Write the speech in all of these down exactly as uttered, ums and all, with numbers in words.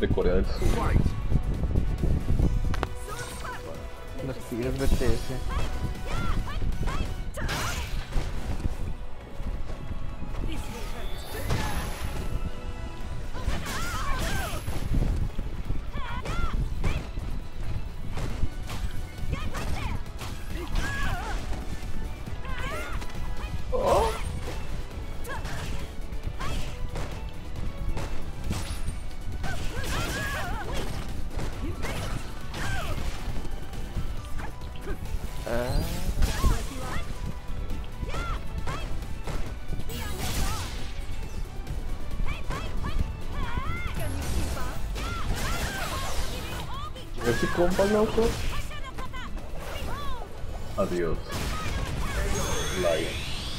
de Corea del Sur. Los tigres B T S. Ese compa, loco. Adiós. Lion.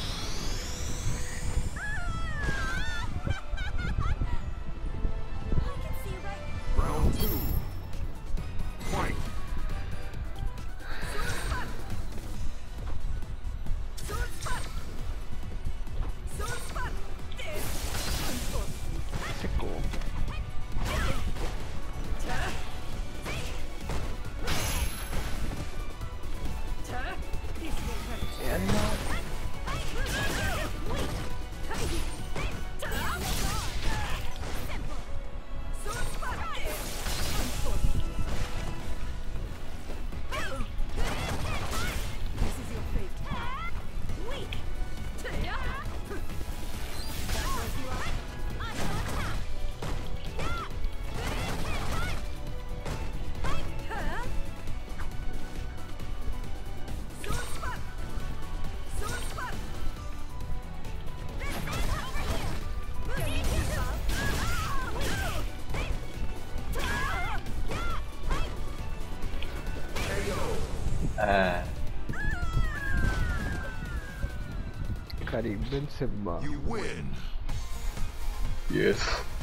Round two. Fight. Seco. Yeah, no. Ah, Karim Benzema. You win. yes.